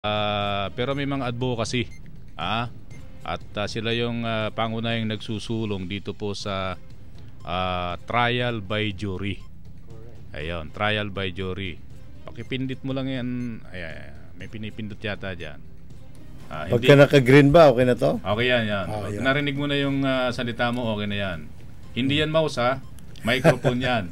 Pero may mga advocacy, at sila yung pangunahing nagsusulong dito po sa trial by jury. Ayun, trial by jury. Pakipindit mo lang yan. May pinipindot yata dyan. Pagka naka-green ba, okay na to? Okay yan. Yan. Narinig mo na yung salita mo, okay na yan. Hindi yan mouse, microphone yan.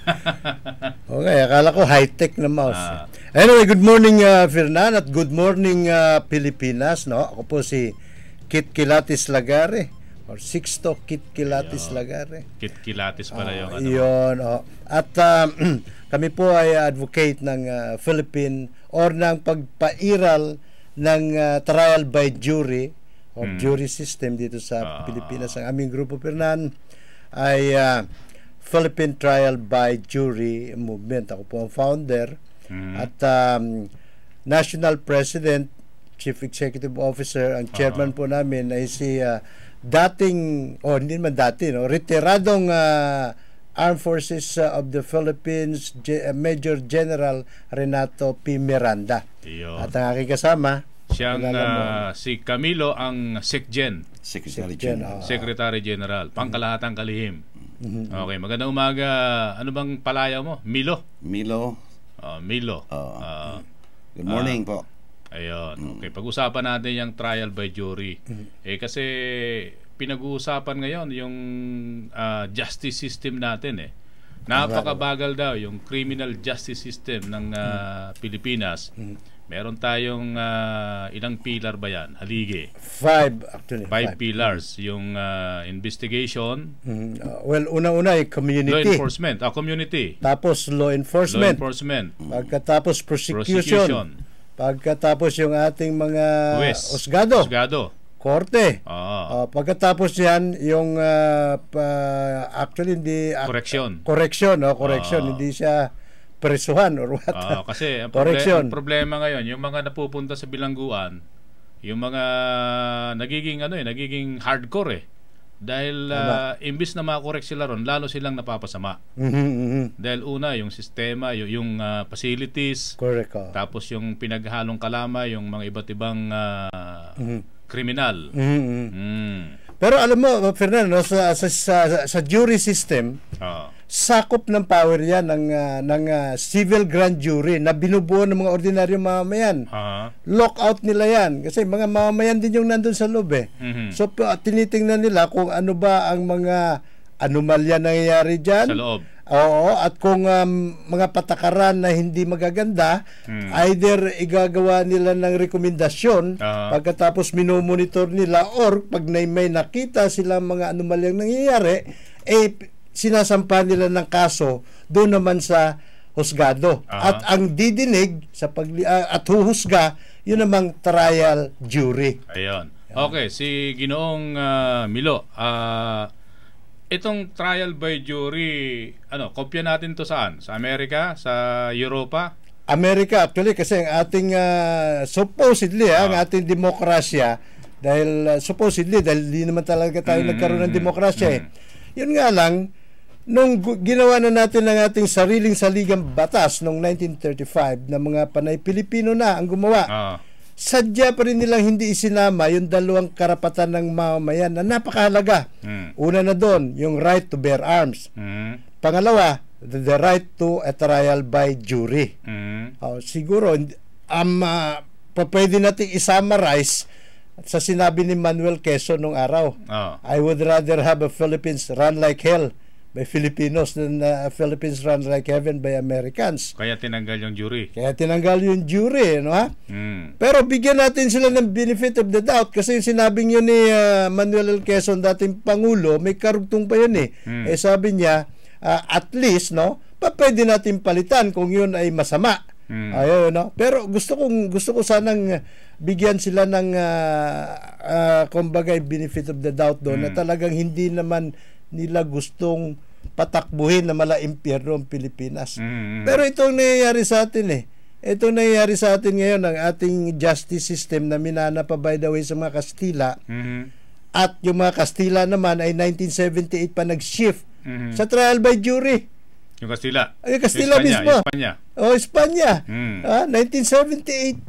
Okay, akala ko high-tech na mouse. Anyway, good morning Fernan at good morning Pilipinas, no? Ako po si Kit Kilatis Lagare or Sixto Kit Kilatis Lagare. Kit Kilatis pala yung ano. Yun, at kami po ay advocate ng Philippine or ng pagpairal ng trial by jury or jury system dito sa Pilipinas. Ang aming grupo, Fernan, ay Philippine Trial by Jury Movement. Ako po ang founder at National President, Chief Executive Officer, ang chairman po namin ay si dating, hindi naman dati, retiradong Armed Forces of the Philippines, Major General Renato P. Miranda. At ang aking kasama, siyang si Camilo, ang SecGen. Secretary General, pangkalahatang kalihim. Okay, magandang umaga. Ano bang palaya mo? Milo? Milo. Milo. Good morning po. Ayun. Okay, pag-usapan natin yung trial by jury. Kasi pinag-uusapan ngayon yung justice system natin Napakabagal daw yung criminal justice system ng Pilipinas. Meron tayong ilang pillar ba yan? Haligi. 5 actually. 5 pillars. Yung investigation. Well, una-una ay community. Law enforcement. Community. Tapos law enforcement. Pagkatapos prosecution. Pagkatapos yung ating mga husgado. Korte. Pagkatapos yan, yung actually hindi correction, hindi siya presuhan or what. Kasi ang problema ngayon, yung mga napupunta sa bilangguan, yung mga nagiging hardcore dahil imbis na makorek sila ron, lalo silang napapasama. Dahil una, yung sistema, yung facilities, tapos yung pinaghalong kalama, yung mga iba't ibang kriminal. Pero alam mo, Fernando, sa jury system, sakop ng power yan ng civil grand jury na binubuo ng mga ordinaryong mamamayan. Lockout nila yan. Kasi mga mamamayan din yung nandun sa loob So, tinitingnan nila kung ano ba ang mga anomalya nangyayari dyan. Sa loob. Oo, at kung mga patakaran na hindi magaganda, either igagawa nila ng rekomendasyon, pagkatapos minomonitor nila, or pag may nakita silang mga anomalyang nangyayari, sinasampa nila ng kaso doon naman sa husgado. At ang didinig at huhusga, yun namang trial jury. Ayun. Okay, si Ginoong Milo, itong trial by jury, kopya natin to saan? Sa Amerika? Sa Europa? Amerika, actually, kasi ang ating supposedly, ang ating demokrasya, dahil di naman talaga tayo nagkaroon ng demokrasya Yun nga lang, nung ginawa na natin ang ating sariling saligang batas noong 1935 na mga panay Pilipino na ang gumawa, sadya pa rin nilang hindi isinama yung dalawang karapatan ng mamamayan na napakahalaga. Una na doon, yung right to bear arms. Pangalawa, the right to a trial by jury. Siguro, pwede natin i-summarize sa sinabi ni Manuel Quezon nung araw. I would rather have a Philippines run like hell by Filipinos than Philippines run like heaven by Americans. Kaya tinanggal yung jury. Pero bigyan natin sila ng benefit of the doubt kasi yung sinabing yun ni Manuel L. Quezon, dating Pangulo, may karugtong pa yun sabi niya, at least, pwede natin palitan kung yun ay masama. Pero gusto ko sanang bigyan sila ng kumbaga benefit of the doubt doon na talagang hindi naman nila gustong patakbuhin na mala-impyerno ang Pilipinas. Pero itong nangyayari sa atin Itong nangyayari sa atin ngayon, ang ating justice system na minana pa by the way sa mga Kastila, at yung mga Kastila naman ay 1978 pa nag-shift sa trial by jury. Yung Kastila? Ay, Kastila mismo. Espanya. Espanya. 1978 pa.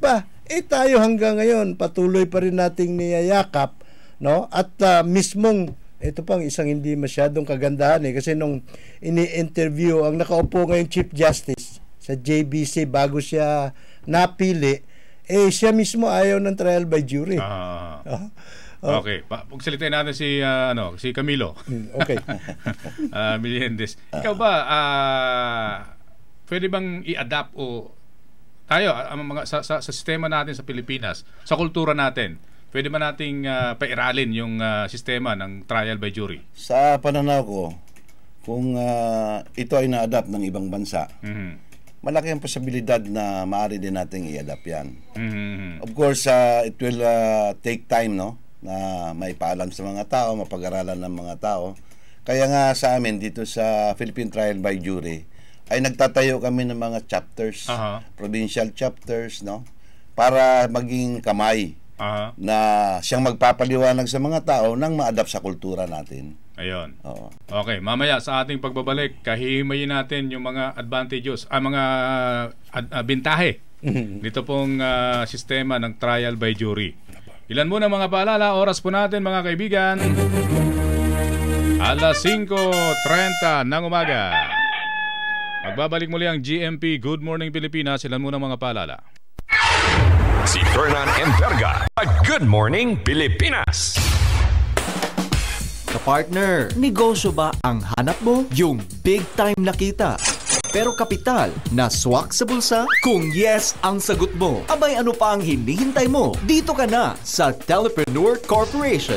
tayo hanggang ngayon patuloy pa rin nating niyayakap, no? At mismong ito pang isang hindi masyadong kagandahan kasi nung ini-interview ang nakaupo ngayong Chief Justice sa JBC bago siya napili, siya mismo ayaw ng trial by jury. Okay, pagsalitain natin si Camilo. Okay. Meliendez. Ikaw ba pwede bang i-adapt o tayo sa sistema natin sa Pilipinas, sa kultura natin, pwede ba nating pairalin yung sistema ng trial by jury? Sa pananaw ko, kung ito ay na-adapt ng ibang bansa, malaki ang posibilidad na maaari din nating i-adapt yan. Of course, it will take time, no? Na maipaalam sa mga tao, mapag-aralan ng mga tao. Kaya nga sa amin dito sa Philippine Trial by Jury ay nagtatayo kami ng mga chapters, provincial chapters, no? Para maging kamay na siyang magpapaliwanag sa mga tao nang ma-adapt sa kultura natin. Ayun. Okay, mamaya sa ating pagbabalik, kahihimayin natin yung mga advantages, mga bintahe dito pong sistema ng trial by jury. Ilan muna mga paalala, oras po natin mga kaibigan. Alas 5:30 ng umaga. Magbabalik muli ang GMP Good Morning Pilipinas. Ilan muna mga paalala. Si Fernan Emperga, Good Morning Pilipinas. Kapartner, negosyo ba ang hanap mo? Yung big time na kita, pero kapital na swak sa bulsa? Kung yes ang sagot mo, abay ano pa ang hinihintay mo? Dito ka na sa Telepreneur Corporation.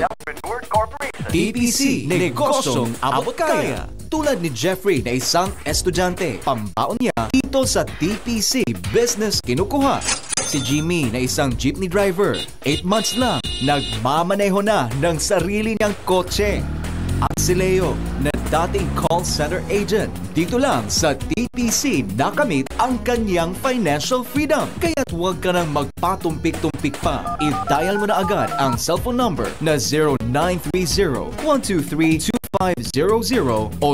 TPC, negosyong abot kaya. Tulad ni Jeffrey na isang estudyante, pambaon niya dito sa TPC Business kinukuha. Si Jimmy na isang jeepney driver, 8 months lang, nagmamaneho na ng sarili niyang kotse. At si Leo na dating call center agent, dito lang sa TPC nakamit ang kanyang financial freedom. Kaya't huwag ka nang magpatumpik-tumpik pa. I-dial mo na agad ang cellphone number na 0930-123-2500 o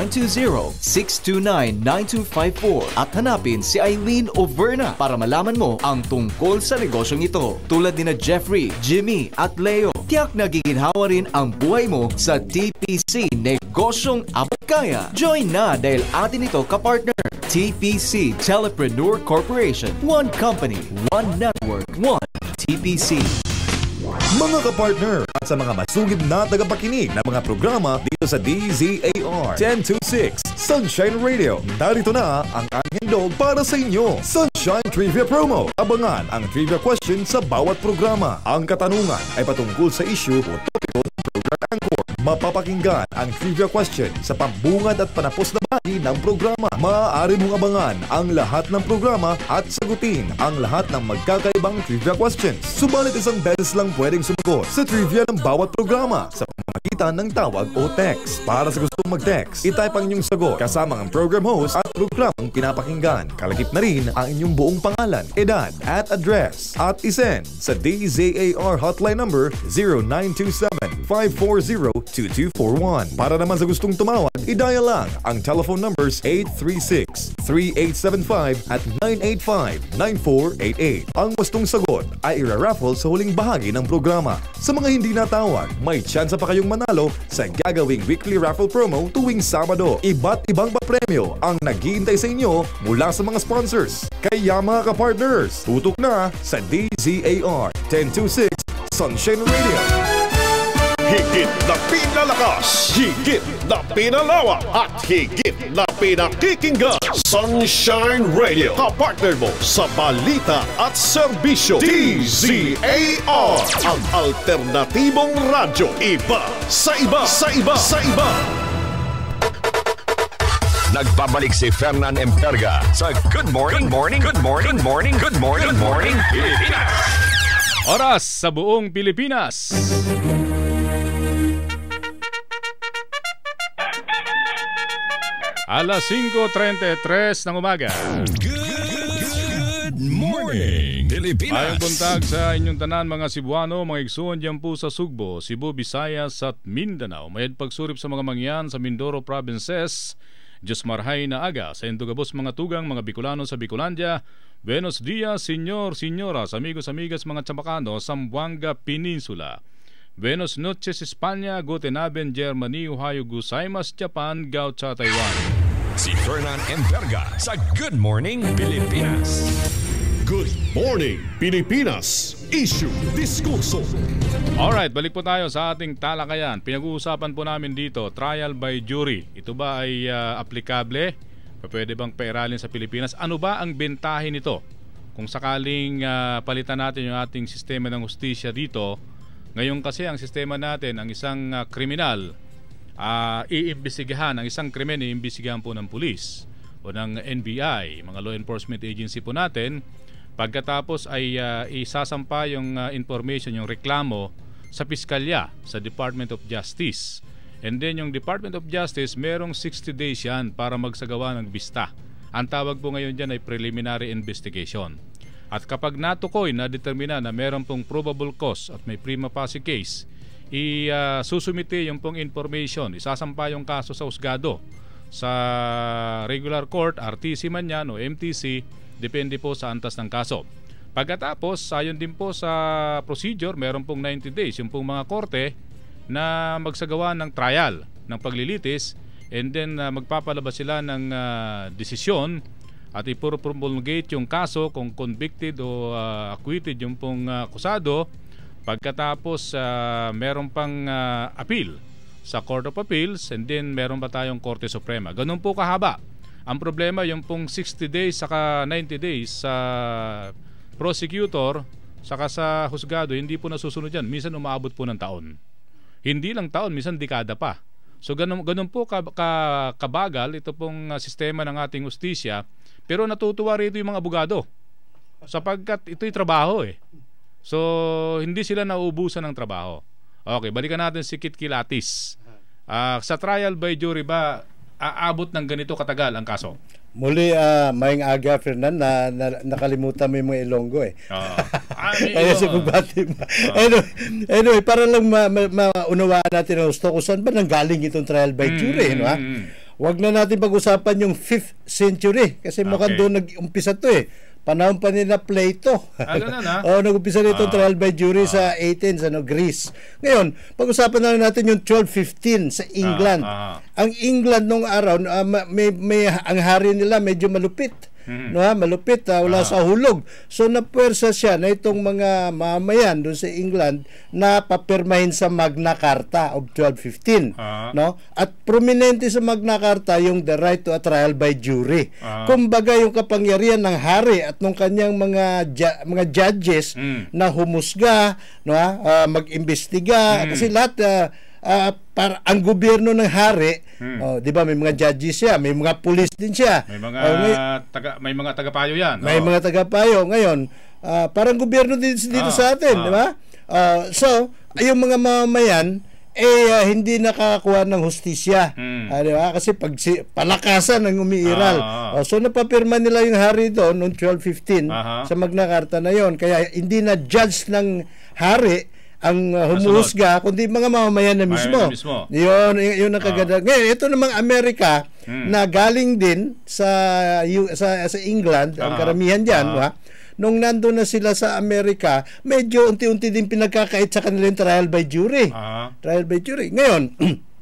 0920-629-9254 at hanapin si Eileen Overna para malaman mo ang tungkol sa negosyong ito. Tulad ni na Jeffrey, Jimmy at Leo, tiyak nagiginhawa rin ang buhay mo sa TPC Negosyong Abot Kaya. Join na dahil atin ito kapartner. TPC Telepreneur Corporation. One company, one network, one TPC. Mga kapartner at sa mga masugid na tagapakinig ng mga programa dito sa DZAR 1026 Sunshine Radio. Narito na ang aming handog para sa inyo. Sunshine Trivia Promo. Abangan ang trivia question sa bawat programa. Ang katanungan ay patungkol sa issue o topiko ng program anchor. Mapapakinggan ang trivia question sa pambungad at panapos na bahagi ng programa. Maaari mong abangan ang lahat ng programa at sagutin ang lahat ng magkakaibang trivia questions. Subalit isang beses lang pwedeng sumagot sa trivia ng bawat programa sa pamamagitan ng tawag o text. Para sa gustong mag-text, itype ang inyong sagot kasama ang program host at programang pinapakinggan. Kalagip na rin ang inyong buong pangalan, edad at address at isend sa DZAR hotline number 0927-540-2241. Para naman sa gustong tumawag, i-dial lang ang telephone numbers 836-3875 at 985-9488. Ang wastong sagot ay ira-raffle sa huling bahagi ng programa. Sa mga hindi natawag, may tsansa pa kayong manalo sa gagawing weekly raffle promo tuwing Sabado. Iba't ibang papremyo ang naghihintay sa inyo mula sa mga sponsors. Kaya mga kapartners, tutok na sa DZAR 1026 Sunshine Radio. Higit na pinalakas, higit na pinalawak, at higit na pinakikinggan. Sunshine Radio, kapartner mo sa balita at serbisyo. DZAR, ang alternatibong radyo. Iba sa iba, sa iba, sa iba. Nagbabalik si Fernan Emperga sa Good Morning, Good Morning, Good Morning, Good Morning, Good Morning Pilipinas. Oras sa buong Pilipinas. Alas 5:33 ng umaga. Good morning, Pilipinas. Ayong buntag sa inyong tanan mga Cebuano, mga igsoon diyan po sa Sugbo, Cebu, Visayas at Mindanao. Mayad pagsurip sa mga mangyan sa Mindoro provinces. Diyos marhay na aga sa indugabos mga tugang mga Bicolano sa Bicolandia. Buenos dias, Señor, Señoras, amigos, amigas, mga Chamacano, Zamboanga Peninsula. Buenos noches, España, Guten Abend, Germany, Ohio, Gozaimasu, Japan, Gaucha, Taiwan. Si Fernan Emperga sa Good Morning Pilipinas. Good Morning Pilipinas. Issue Diskurso. Alright, balik po tayo sa ating talakayan. Pinag-uusapan po namin dito, trial by jury. Ito ba ay aplikable? Pwede bang pairalin sa Pilipinas? Ano ba ang bentahin nito? Kung sakaling palitan natin yung ating sistema ng hustisya dito, ngayon kasi ang sistema natin, ang isang kriminal, iimbestigahan, ang isang krimen iimbestigahan po ng pulis o ng NBI, mga law enforcement agency po natin. Pagkatapos ay isasampa yung information, yung reklamo sa piskalya, sa Department of Justice. And then yung Department of Justice, merong 60 days yan para magsagawa ng bista. Ang tawag po ngayon dyan ay preliminary investigation. At kapag natukoy na determina na meron pong probable cause at may prima facie case, isusumite yung pong information, isasampa yung kaso sa husgado, sa regular court, RTC man yan o MTC, depende po sa antas ng kaso. Pagkatapos, ayon din po sa procedure, meron pong 90 days yung pong mga korte na magsagawa ng trial, ng paglilitis, and then magpapalabas sila ng desisyon at ipopromulgate yung kaso kung convicted o acquitted yung pong akusado. Pagkatapos, meron pang appeal sa Court of Appeals, and then meron pa tayong Korte Suprema. Ganun po kahaba. Ang problema, yung pong 60 days saka 90 days sa prosecutor saka sa husgado, hindi po nasusunod yan. Minsan umaabot po ng taon. Hindi lang taon, minsan dekada pa. So ganun po kabagal ito pong sistema ng ating hustisya. Pero natutuwa rito yung mga abogado sapagkat ito'y trabaho eh. So hindi sila nauubusan ng trabaho. Okay, balikan natin si Kit Kilatis. Sa trial by jury ba aabot ng ganito katagal ang kaso? Muli, mayang aga, Fernan, na nakalimutan mo yung mga Ilonggo eh. Kaya sa bubati mo. Anyway, para lang maunawaan natin ang gusto kung saan ba nanggaling itong trial by jury. No, ha? Huwag na natin pag-usapan yung 5th century kasi mukhang doon nag-umpisa to eh. Panahon pa nila Plato. Nag-umpisa nito trial by jury sa Athens, Greece. Ngayon, pag-usapan na natin yung 1215 sa England. Ang England nung araw, ang hari nila medyo malupit. Malupit, wala sa hulog. So napuwersa siya na itong mga mamayan doon sa England na papirmahin sa Magna Carta of 1215. At prominente sa Magna Carta yung the right to a trial by jury. Kumbaga yung kapangyarihan ng hari at ng kanyang mga judges na humusga, mag-imbestiga, kasi lahat para ang gobyerno ng hari, di ba, may mga judges siya, may mga police din siya, may mga tagapayo yan. May mga tagapayo. Ngayon, parang gobyerno dito sa atin, di ba? So, yung mga mamamayan hindi nakakakuha ng hustisya. Di ba? Kasi palakasan ang umiiral. So napapirma nila yung hari doon noong 1215 sa Magna Carta na yon. Kaya hindi na judge ng hari ang humuhusga, kundi mga mamamayan na mismo. Yun ang kaganda. Ngayon, ito namang Amerika na galing din sa England, ang karamihan dyan, nung nandun na sila sa Amerika, medyo unti-unti din pinagkakait sa kanila yung trial by jury. Trial by jury. Ngayon,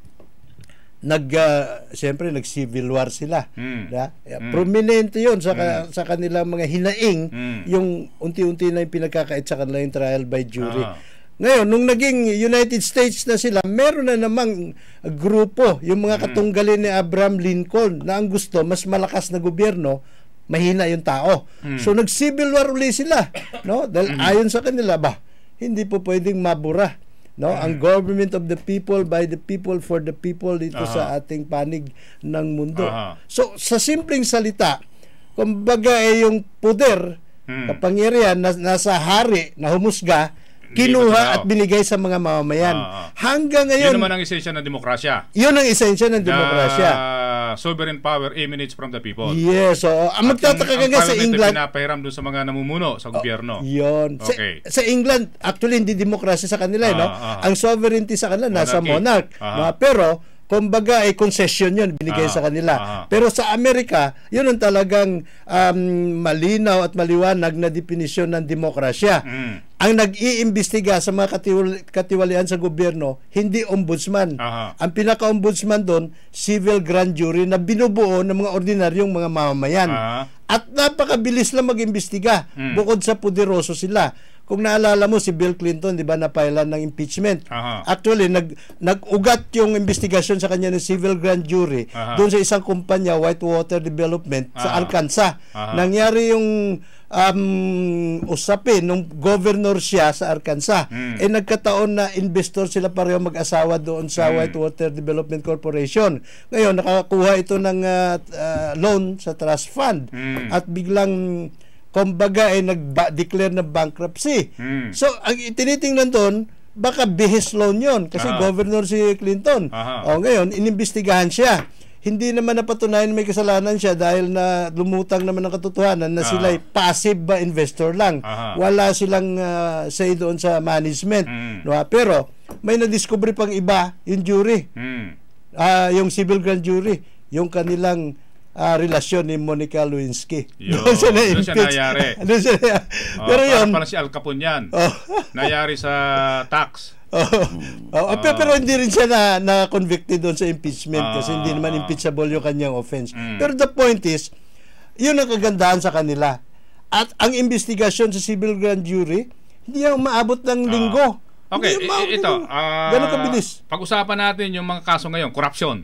siyempre nag-civil war sila. Prominente yun sa kanilang mga hinaing, yung unti-unti na yung pinagkakait sa kanila yung trial by jury. Ngayon, nung naging United States na sila, meron na namang grupo, yung mga katunggalin ni Abraham Lincoln, na ang gusto, mas malakas na gobyerno, mahina yung tao. So, nag-civil war uli sila. Dahil ayon sa kanila, hindi po pwedeng mabura. Ang government of the people, by the people, for the people dito sa ating panig ng mundo. So, sa simpleng salita, kumbaga yung poder, kapangyarihan, nasa hari na humusga, kinuha at binigay sa mga mamamayan. Hanggang ngayon, yun naman ang esensya ng demokrasya. Yun ang esensya ng demokrasya. Sovereign power emanates from the people. Yes. So, ang magtataka nga sa England, pinapahiram doon sa mga namumuno sa gobyerno. Yun. Okay. Sa England, actually, hindi demokrasya sa kanila. Ang sovereignty sa kanila, nasa monarch. Pero, kumbaga ay concession yun, binigay sa kanila. Pero sa Amerika, yun ang talagang malinaw at maliwanag na definisyon ng demokrasya. Ang nag-iimbestiga sa mga katiwalian sa gobyerno, hindi ombudsman. Ang pinaka-ombudsman doon, civil grand jury na binubuo ng mga ordinaryong mga mamamayan. At napakabilis lang mag-imbestiga. Bukod sa puderoso sila. Kung naalala mo si Bill Clinton, 'di ba, napailan ng impeachment. Actually, nag-ugat yung investigasyon sa kanya ng civil grand jury doon sa isang kumpanya, Whitewater Development sa Arkansas. Nangyari yung usapin nung governor siya sa Arkansas. Nagkataon na investor sila pareho mag-asawa doon sa Whitewater Development Corporation. Ngayon, nakakuha ito ng loan sa trust fund at biglang kumbaga ay nag-declare na bankruptcy. So, ang tinitingnan doon, baka bihis loan yon kasi governor si Clinton. Ngayon, inimbestigahan siya. Hindi naman napatunayan may kasalanan siya dahil na lumutang naman ng katotohanan na sila passive ba investor lang. Wala silang say doon sa management. No? Pero, may na-discover pang iba, yung jury. Yung civil grand jury, yung kanilang relasyon ni Monica Lewinsky. Doon siya nayari. Pero yun, parang si Al Capone yan. Nayari sa tax. Pero hindi rin siya na-convicted doon sa impeachment kasi hindi naman impeachable yung kanyang offense. Pero the point is, yun ang kagandahan sa kanila. At ang investigasyon sa civil grand jury, hindi yung maabot ng linggo. Okay, ito. Ganun kabilis. Pag-usapan natin yung mga kaso ngayon, corruption.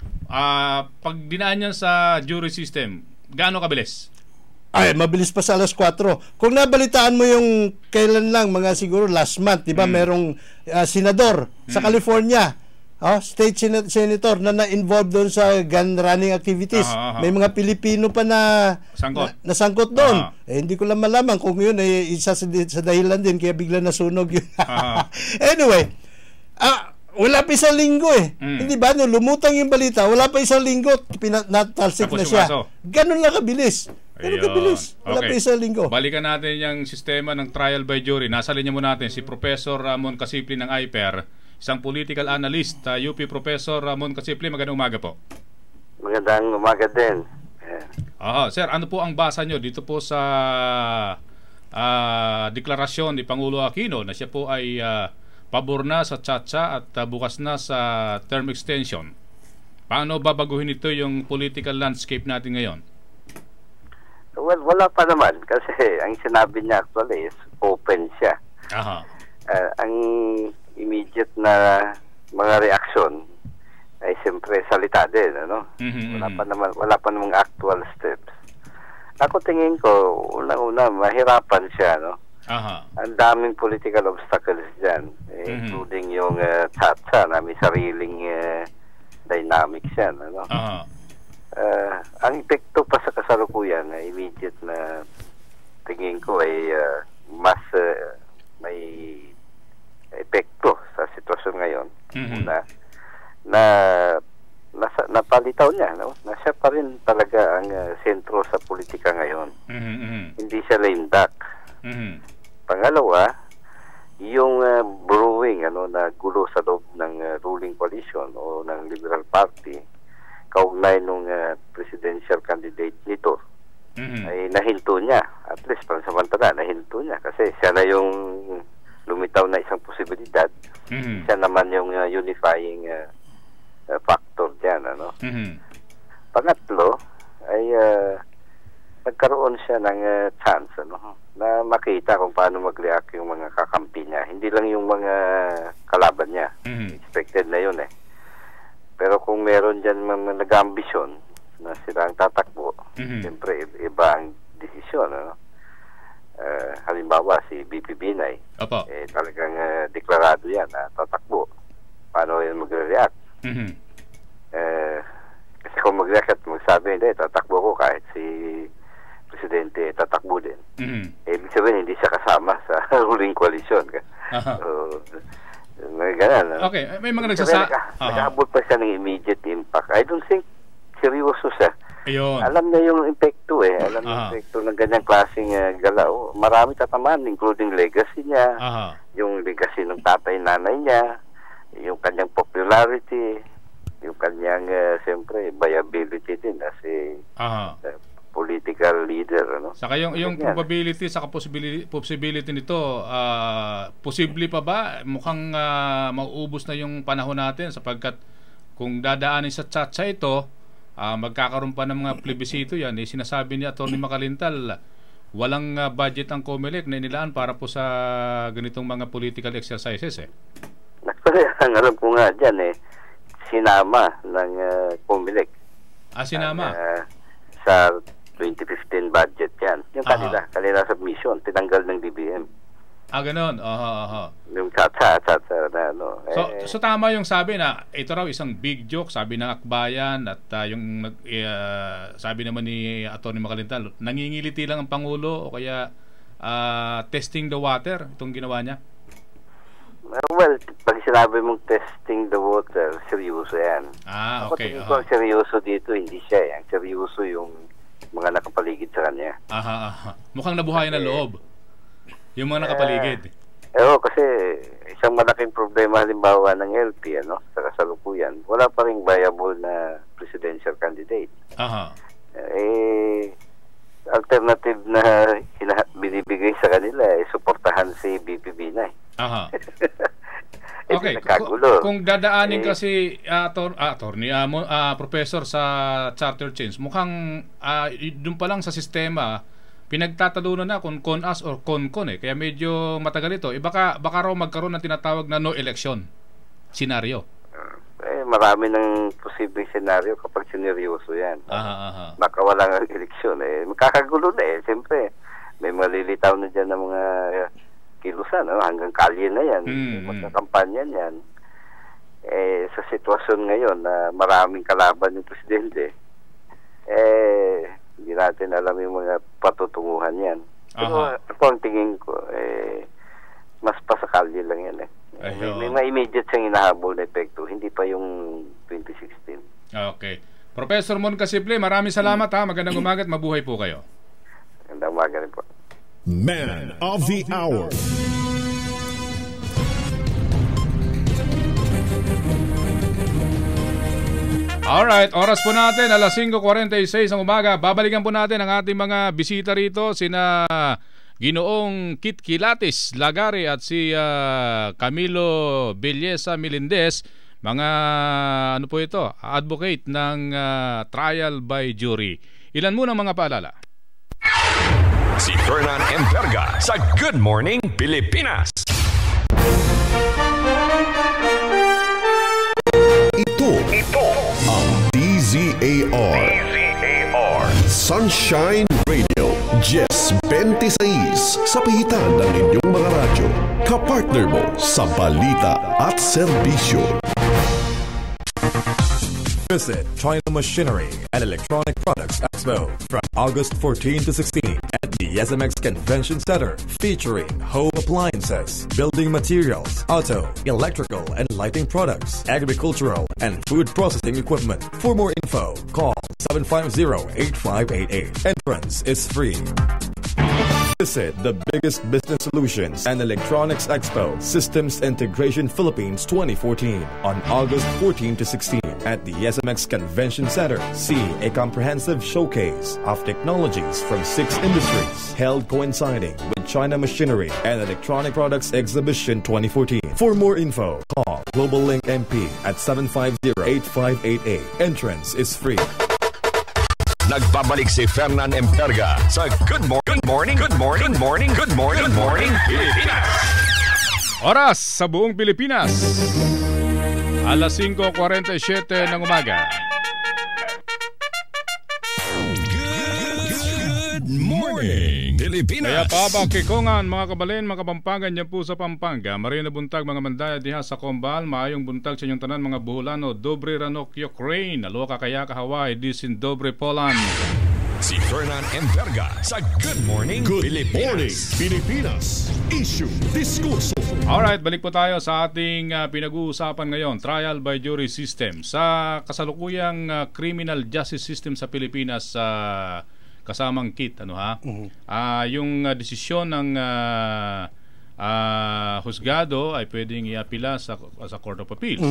Pag dinaan yan sa jury system, gaano kabilis? Ay, mabilis pa sa alas 4. Kung nabalitaan mo yung kailan lang, mga siguro last month, di ba, merong senador sa California, state senator na na-involved doon sa gun running activities. May mga Pilipino pa na nasangkot doon. Hindi ko lang malaman kung yun ay isa sa dahilan din kaya bigla nasunog yun. Anyway, wala pa isang linggo Hindi ba? Nung lumutang yung balita, wala pa isang linggo, natalsik na siya. Ganun lang kabilis. Ganun kabilis. Wala pa isang linggo. Balikan natin yung sistema ng trial by jury. Nasa linya mo natin si Professor Ramon Casipli ng IPER, isang political analyst, UP Professor Ramon Casipli. Magandang umaga po. Magandang umaga din. Sir, ano po ang basa nyo dito po sa deklarasyon ni Pangulo Aquino na siya po ay pabor na sa Chacha at bukas na sa term extension? Paano babaguhin ito yung political landscape natin ngayon? Well, wala pa naman kasi ang sinabi niya actually is open siya. Ang immediate na mga reaksyon ay siyempre salita din, ano? Wala pa namang actual steps. Ako tingin ko, una-una mahirapan siya, no? Ang daming political obstacles dyan, including yung Chacha na may sariling dynamics yan, ano? Ang epekto pa sa kasalukuyan na immediate na tingin ko ay mas may epekto sa sitwasyon ngayon. Una, napalitaw niya, no? Na siya pa rin talaga ang sentro sa politika ngayon. Hindi siya lame duck. Pangalawa, yung brewing na gulo sa loob ng ruling coalition o ng Liberal Party kaugnay nung presidential candidate nito ay nahinto niya, at least pansamantala nahinto niya kasi siya na yung lumitaw na isang posibilidad. Siya naman yung unifying factor dyan, ano? Pangatlo ay nagkaroon siya ng chance, ano, na makita kung paano mag-react yung mga kakampi niya. Hindi lang yung mga kalaban niya. Expected na yun Pero kung meron dyan mga nag-ambisyon na sila ang tatakbo, siyempre iba ang desisyon, ano? Halimbawa si BP Binay, talagang deklarado yan na tatakbo. Paano yan mag-react? Kasi kung mag-react at magsabi, hindi, tatakbo ko kahit si Presidente tatakbo din. Ibig sabihin, hindi siya kasama sa ruling coalition. Ganun. Okay, may mga nag-aabot pa siya ng immediate impact. I don't think seryoso siya. Ayun. Alam niya yung epekto Alam niya yung epekto ng ganyang klaseng galaw. Marami tatamaan, including legacy niya, yung legacy ng tatay-nanay niya, yung kanyang popularity, yung siyempre, viability din as a political leader. Ano? Saka yung probability, saka possibility nito, posible pa ba? Mukhang mauubos na yung panahon natin sapagkat kung dadaanin sa chatsa ito, magkakaroon pa ng mga plebisito yan. Sinasabi ni Atty. Makalintal, walang budget ang COMELEC na inilaan para po sa ganitong mga political exercises Actually, ang alam ko nga dyan sinama ng COMELEC. Sinama? Sa 2015 budget yan. Yung kanila submission, tinanggal ng DBM. Ganon. Yung chatsa na So tama yung sabi na ito raw isang big joke, sabi ng Akbayan at yung sabi naman ni Atty. Makalintal, nangingiliti lang ang Pangulo o kaya testing the water itong ginawa niya? Well, pag sinabi mong testing the water, seryoso yan. Okay. Ako seryoso dito, hindi siya. Ang seryoso yung mga nakapaligid sa kanya. Mukhang nabuhayan na loob yung mga nakapaligid. Kasi isang malaking problema halimbawa ng LP sa kasalukuyan, wala pa ring viable na presidential candidate. Alternative na binibigay sa kanila suportahan si BP Binay. Okay, kung dadaanin kasi professor sa charter change, mukhang doon pa lang sa sistema pinagtatalunan na kung CONAS or CONCON kaya medyo matagal ito. Baka raw magkaroon ng tinatawag na no election scenario. Marami ng posibleng senaryo kapag sineryoso yan. Baka walang eleksyon. Magkakagulo na Siyempre, may malilitaw na dyan ng mga kilusan. Hanggang kalye na yan. Magkakampanya yan. Sa sitwasyon ngayon na maraming kalaban ng presidente, hindi natin alam yung mga patutunguhan yan. Pero ako ang tingin ko, mas pasakalye lang yan May mga immediate siyang inahabol na epekto, hindi pa yung 2016. Okay. Professor Mon Casible, maraming salamat Magandang umaga at mabuhay po kayo. Magandang umaga rin po. Man of the Hour. Alright, oras po natin, 5:46 ang umaga. Babalikan po natin ang ating mga bisita rito, sina Ginoong Kit Kilatis Lagare at si Camilo Belleza Melendez, mga po ito, advocate ng trial by jury. Ilan muna mga paalala? Si Fernan M. Verga sa Good Morning Pilipinas. Ito ang DZAR Sunshine Radio. Yes, 26 sa pihitan ng inyong mga radyo. Kapartner mo sa balita at serbisyo. Visit China Machinery and Electronic Products Expo from August 14 to 16 at the SMX Convention Center, featuring home appliances, building materials, auto, electrical and lighting products, agricultural and food processing equipment. For more info, call 750-8588. Entrance is free. Visit the biggest business solutions and electronics expo, Systems Integration Philippines 2014, on August 14 to 16 at the SMX Convention Center. See a comprehensive showcase of technologies from 6 industries, held coinciding with China Machinery and Electronic Products Exhibition 2014. For more info, call Global Link MP at 750-8588. Entrance is free. Nagbabalik si Fernan M. Verga sa Good Morning Pilipinas. Oras sa buong Pilipinas, 5:47 ng umaga. Good morning Pilipinas. Kaya pabakikongan mga kabalin, mga kapampangan niya po sa Pampanga. Marina buntag mga mandaya diha sa Combal. Maayong buntag sa inyong tanan mga buholano. Dobre ranok Ukraine. Aloka kaya ka Hawaii. Disin Dobre Poland. Si Fernan M. Verga sa Good Morning Pilipinas. Issue, diskurso. Alright, balik po tayo sa ating pinag-uusapan ngayon, trial by jury system. Sa kasalukuyang criminal justice system sa Pilipinas, kasamang Kit, yung desisyon ng husgado ay pwedeng iapila sa Court of Appeals.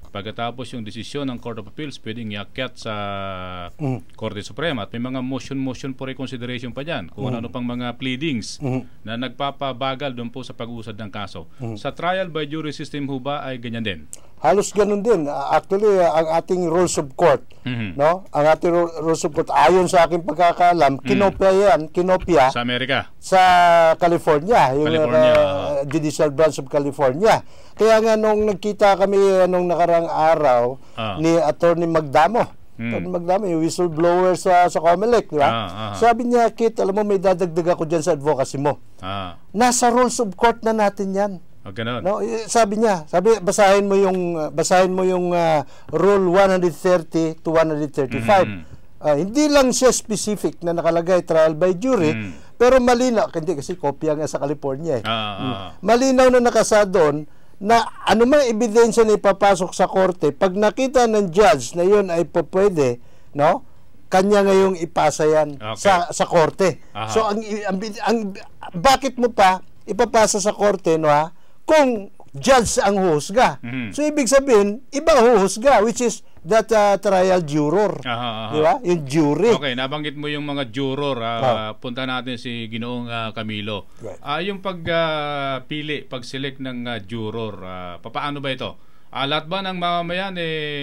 Pagkatapos yung desisyon ng Court of Appeals, pwedeng iakyat sa Korte Suprema. At may mga motion for reconsideration pa dyan. Kung ano pang mga pleadings na nagpapabagal doon po sa pag-uusad ng kaso. Sa trial by jury system ho ba ay ganyan din? Halos ganun din. Actually, ang ating rules of court, no? Ang ating rules of court, ayon sa aking pagkakaalam, kinopya sa Amerika, sa California, yung Judicial Branch of California. Kaya nga nung nagkita kami nung nakarang araw ni Attorney Magdamo, yung whistleblower sa Comelec, di ba? Sabi niya, Kit, alam mo, may dadagdag ako dyan sa advocacy mo. Nasa rules of court na natin yan. No, sabi niya, basahin mo yung rule 130 to 135. Hindi lang siya specific na nakalagay trial by jury, pero malinaw, hindi kasi kopya nga sa California malinaw na nakasa doon na anumang ebidensya na ipapasok sa korte, pag nakita ng judge na yun ay pwede, no? Kanya ngayong ipasa yan sa korte. So ang bakit mo pa ipapasa sa korte, no, ha? Kung judge ang huhusga. So ibig sabihin, ibang huhusga, which is that trial juror. Di ba? Yung jury. Okay, nabanggit mo yung mga juror. Punta natin si Ginoong Camilo. Yung pagpili, pag-select ng juror, paano ba ito? Lahat ba ng mamamayan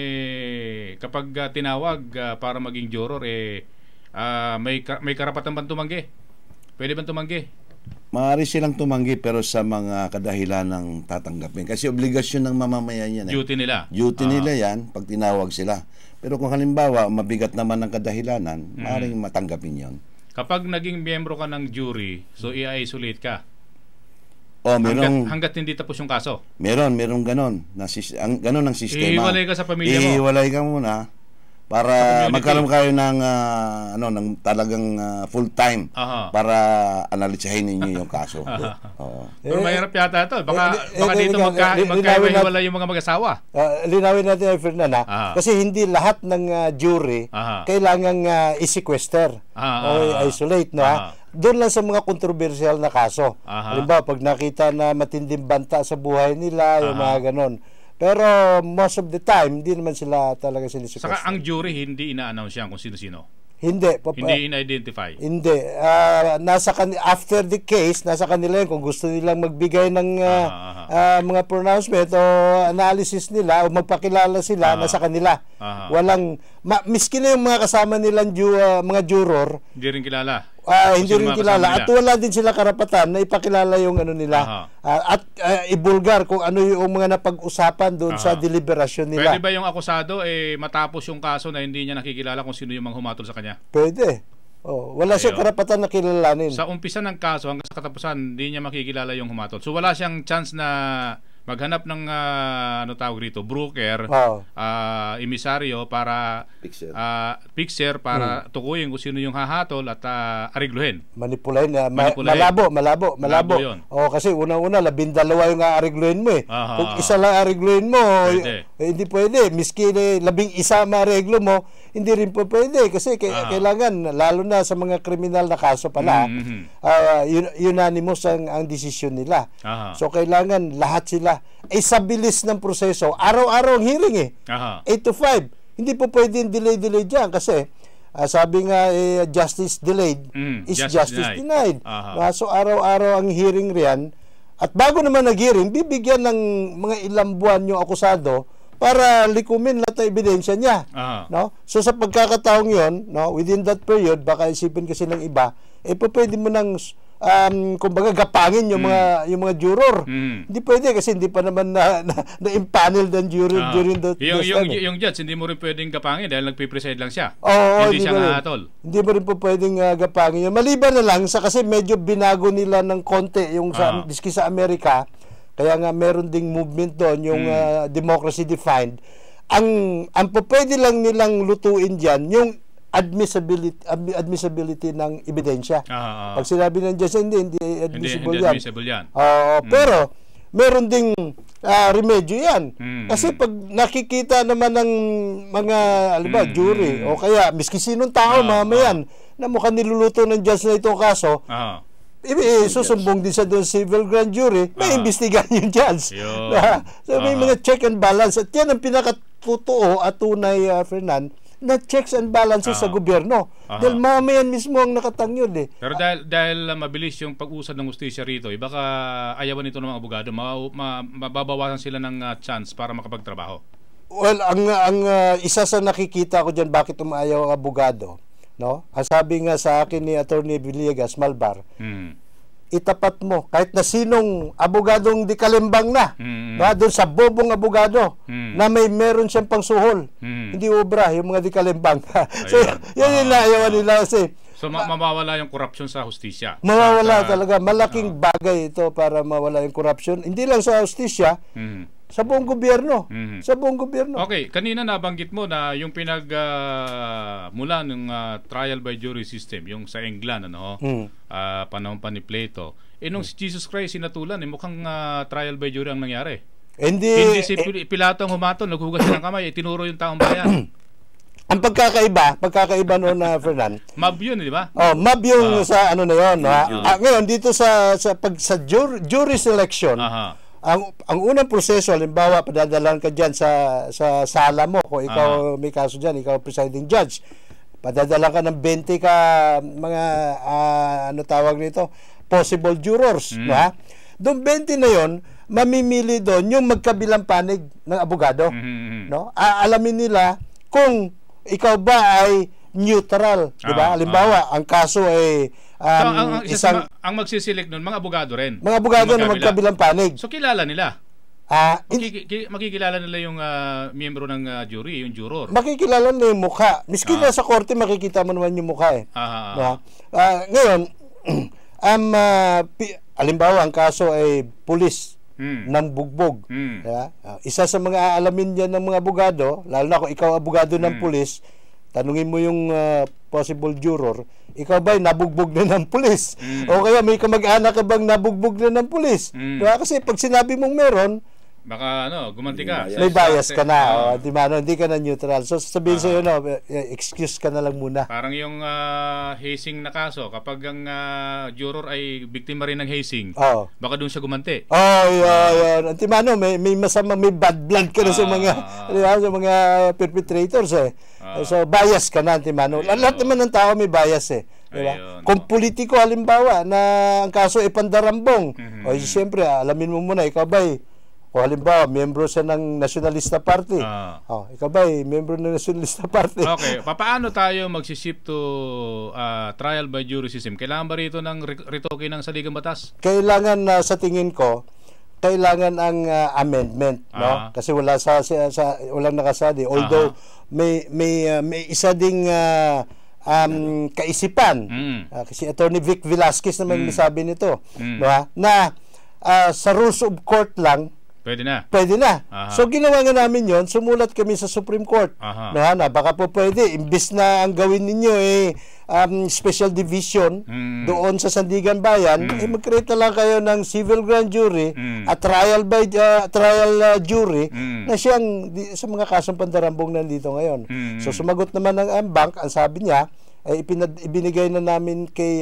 kapag tinawag para maging juror, may karapatan bang tumanggi? Pwede bang tumanggi? Maaari silang tumanggi pero sa mga kadahilan ng tatanggapin. Kasi obligasyon ng mamamayan yan. Duty nila. Duty nila yan pag tinawag sila. Pero kung halimbawa, mabigat naman ng kadahilanan, maaaring matanggapin yon. Kapag naging miyembro ka ng jury, so i-isolate ka. Hanggat hindi tapos yung kaso. Meron ganon. Ganon ang sistema. Ihiwalay ka sa pamilya mo. Ihiwalay ka muna para magkaroon kayo ng talagang full time para analisahin ninyo yung kaso. Pero mahirap yata ito. Baka dito magkaiba-hiwalay yung mga mag-asawa. Linawin natin, Fernan, kasi hindi lahat ng jury kailangang i-sequester o isolate, no? Doon lang sa mga kontrobersyal na kaso. Halimbawa, pag nakita na matinding banta sa buhay nila, yung mga ganon. Pero most of the time, hindi naman sila talaga sinisequester. Saka ang jury hindi ina-announce yan kung sino-sino. Hindi. Hindi in-identify. Hindi. After the case, nasa kanila yun. Kung gusto nilang magbigay ng mga pronouncement o analysis nila o magpakilala sila, nasa kanila. Walang, miski na yung mga kasama nilang mga juror, hindi rin kilala. Hindi rin kilala. At wala din sila karapatan na ipakilala yung ano nila. At ibulgar kung ano yung mga napag-usapan doon sa deliberasyon nila. Pwede ba yung akusado matapos yung kaso na hindi niya nakikilala kung sino yung mga humatol sa kanya? Pwede. Wala siyang karapatan na kilalanin. Sa umpisa ng kaso hanggang sa katapusan, hindi niya makikilala yung humatol. So wala siyang chance na maghanap ng broker, emisaryo para fixer para tukuyin kung sino yung hahatol at arigluhin. Manipulahin. Malabo yun. Kasi una-una 12 yung aarigluhin mo . Kung isa lang aarigluhin mo, hindi pwede. Miski 11 maareglo mo, hindi rin po pwede kasi kailangan, lalo na sa mga kriminal na kaso pala, unanimous ang desisyon nila. So kailangan lahat sila sa bilis ng proseso. Araw-araw ang hearing 8 to 5. Hindi po pwedeng delay dyan kasi sabi nga justice delayed is justice denied. So araw-araw ang hearing riyan. At bago naman nag-hearing, bibigyan ng mga ilang buwan yung akusado para likumin lahat ng ebidensya niya. No? So sa pagkakataong yon, no, within that period, baka isipin kasi ng iba, pwede mo nang kumbaga gapangin yung mga juror. Hindi pwede kasi hindi pa naman na-impanel ng jury during that time. Yung judge, hindi mo rin pwedeng gapangin dahil nagpipreside lang siya. Hindi siya nahatol. Hindi mo rin po pwedeng gapangin yun. Maliban na lang kasi medyo binago nila ng konti yung diski sa Amerika. Kaya nga meron ding movement doon, yung democracy defined. Ang pwede lang nilang lutuin dyan, yung admissibility ng ebidensya. Pag sinabi ng judge, hindi admissible yan. Pero meron ding remedyo yan. Kasi pag nakikita naman ng mga jury o kaya miski sinong tao mamayan na mukhang niluluto ng judge na itong kaso, susumbong din sa doon civil grand jury, may imbestigahan yung judge. So may mga check and balance. At yan ang pinakatotoo at tunay, Fernan, na checks and balances sa gobyerno. Dahil mamayan mismo ang nakatangyod eh. Pero dahil mabilis yung pag-usad ng hustisya rito, baka ayawan ito ng mga abogado, mababawasan sila ng chance para makapagtrabaho. Well, ang isa sa nakikita ko diyan bakit umayaw ang abogado, no? Ang sabi nga sa akin ni Attorney Villegas Malbar, itapat mo kahit na sinong abogadong di kalimbang na, doon sa bobong abogado na meron siyang pangsuhol, hindi obra yung mga di kalimbang. So yan yung naayawan nila kasi mawawala yung corruption sa hustisya. Mawawala talaga. Malaking bagay ito para mawala yung corruption. Hindi lang sa hustisya, sa buong gobyerno. Sa buong gobyerno. Okay, kanina nabanggit mo na yung mula ng trial by jury system, yung sa England, panahon pa ni Plato. Nung si Jesus Christ sinatulan, mukhang trial by jury ang nangyari. Hindi si Pilato ang humaton, naghugas siya ng kamay, tinuro yung taong bayan. Ang pagkakaiba noon na Fernan. Mob yun, di ba? Mob yung sa ano na yun. Ngayon dito sa jury selection, ang unang proseso, halimbawa padadalan ka diyan sa sala mo, kung ikaw may kaso diyan, ikaw presiding judge. Padadalan ka ng 20 ka mga ano tawag nito, possible jurors, ha? Doon 20 na 'yon, mamimili doon yung magkabilang panig ng abogado, no? Aalamin nila kung ikaw ba ay neutral, di ba? Halimbawa, ang kaso ay ang magsiselect nun, mga abogado rin. Mga abogado na magkabilang panig. So kilala nila. Makikilala nila yung miyembro ng jury, yung juror. Makikilala nila yung mukha. Miski na sa korte, makikita mo naman yung mukha eh. Ngayon, halimbawa, ang kaso ay pulis ng bugbog. Isa sa mga aalamin dyan ng mga abogado, lalo na kung ikaw abogado ng pulis, tanungin mo yung possible juror, ikaw ba'y nabugbog na ng pulis? O kaya may kamag-anak ka bang nabugbog na ng pulis? Kasi pag sinabi mong meron, baka gumanti ka. May bias ka na. Di ba, hindi ka na neutral. So sabihin sa'yo, excuse ka na lang muna. Parang yung hazing na kaso, kapag ang juror ay biktima rin ng hazing, baka doon siya gumanti. Yan. Antimano, may masama, may bad blood ka na sa mga perpetrators eh. So bias ka na, antimano. Lahat naman ng tao may bias eh. Diba? Kung politiko halimbawa na ang kaso ay pandarambong, siyempre alamin mo muna, ikaw ba'y o halimbawa, miyembro siya ng Nationalista Party. Ikaw ba miyembro ng Nationalista Party? Okay. Paano tayo magsishift to trial by jury system? Kailangan ba rito ng retoke ng saligang batas? Kailangan, sa tingin ko, kailangan ang amendment, no? Kasi walang nakasali. Although may isa ding kaisipan. Kasi Attorney Vic Velasquez naman sabi nito, na sa rules of court lang pwede na. So ginawa nga namin yon, sumulat kami sa Supreme Court. Na baka po pwede, imbis na ang gawin ninyo special division doon sa Sandigan Bayan, mag-create na lang kayo ng civil grand jury at trial jury na siyang sa mga kasong pandarambong nandito ngayon. So sumagot naman ang bank, ang sabi niya, ibinigay na namin kay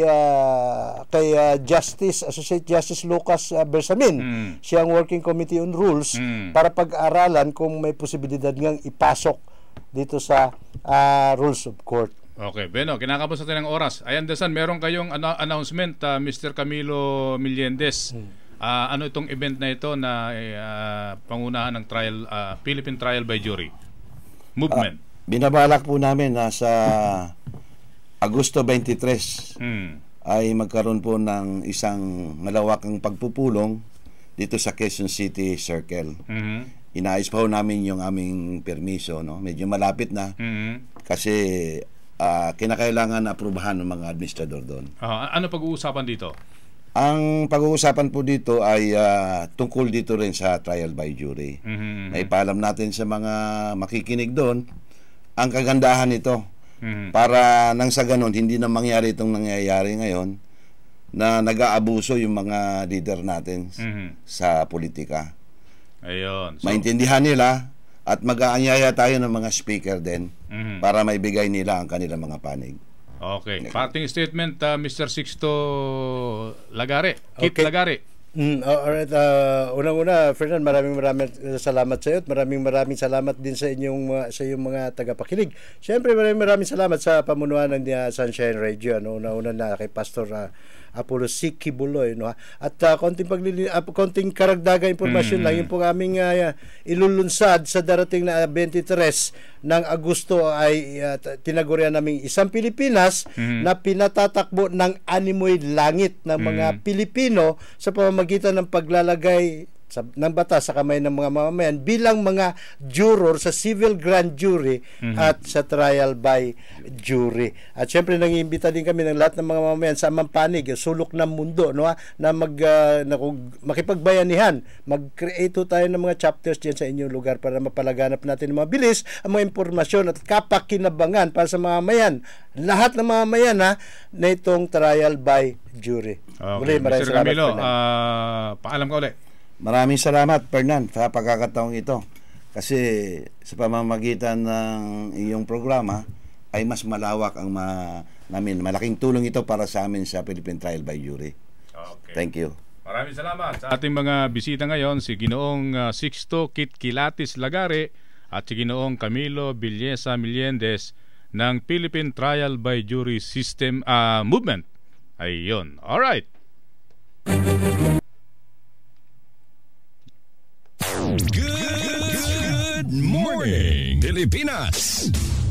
Associate Justice Lucas Bersamin, siyang Working Committee on Rules, para pag-aralan kung may posibilidad ngang ipasok dito sa Rules of Court. Okay, Beno, kinakapos natin ng oras. I understand, meron kayong announcement, Mr. Camilo Millendez. Ano itong event na ito na pangunahan ng Philippine Trial by Jury Movement? Binabalak po namin na sa Agosto 23 ay magkaroon po ng isang malawakang pagpupulong dito sa Quezon City Circle. Inaayos pa po namin yung aming permiso, no? Medyo malapit na kasi kinakailangan na aprubahan ng mga administrador doon. Ano pag-uusapan dito? Ang pag-uusapan po dito ay tungkol dito rin sa trial by jury. Naipaalam natin sa mga makikinig doon ang kagandahan nito. Para nang sa ganon hindi na mangyari itong nangyayari ngayon na nag-aabuso yung mga leader natin sa politika. Ayun. Maintindihan nila at mag-aanyaya tayo ng mga speaker din para maibigay nila ang kanilang mga panig. Okay. Parting statement, Mr. Sixto Lagare. Kit Okay. Lagare. Alright, unang-una, Fernan, maraming salamat sa iyo at maraming salamat din sa inyong mga tagapakinig. Siyempre, maraming salamat sa pamunuan ng Sunshine Radio. Una-una na kay Pastor Apollo C. Kibuloy, no? At konting karagdagang impormasyon lang, yung pong aming ilulunsad sa darating na 23 ng Agosto ay tinagurian naming Isang Pilipinas na pinatatakbo ng animoy langit ng mga Pilipino sa pamamagitan ng paglalagay ng batas sa kamay ng mga mamamayan bilang mga juror sa civil grand jury at sa trial by jury. At syempre nangiimbita din kami ng lahat ng mga mamamayan sa amang panig, sulok ng mundo, no, na makipagbayanihan. Mag-create tayo ng mga chapters diyan sa inyong lugar para mapalaganap natin ng mabilis ang mga impormasyon at kapakinabangan para sa mamamayan. Lahat ng mamamayan na itong trial by jury. Okay. Mr. Camilo, paalam ka ulit. Maraming salamat, Fernan, sa pagkakataong ito. Kasi sa pamamagitan ng iyong programa ay mas malawak ang namin. Malaking tulong ito para sa amin sa Philippine Trial by Jury. Okay. Thank you. Maraming salamat sa ating mga bisita ngayon, si Ginoong Sixto Kitkilatis Lagare at si Ginoong Camilo Villesa Miliendes ng Philippine Trial by Jury System Movement. Ayun. Alright. Good morning, Pilipinas.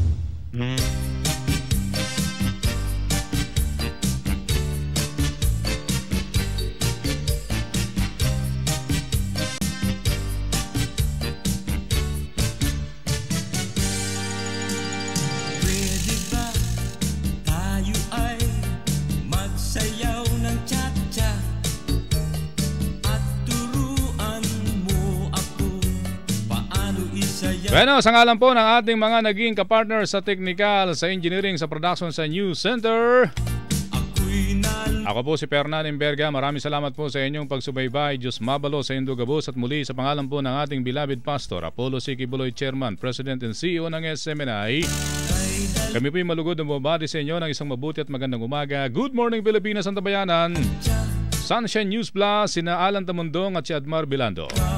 Pwede ba tayo ay magsayaw ng cha-cha at turuan mo ako paano isayaw? Bueno, sa ngalan po ng ating mga naging kapartner sa technical, sa engineering, sa production sa News Center, ako po si Fernan Imberga. Maraming salamat po sa inyong pagsubaybay. Diyos mabalo sa Indugabos. At muli sa pangalan po ng ating beloved pastor Apollo C. Kibuloy, Chairman, President and CEO ng SMNI, kami po'y malugod na bumabati sa inyo ng isang mabuti at magandang umaga. Good morning, Pilipinas, ang tabayanan. Sunshine News Plus, sina Alan Tamundong at si Admar Bilando.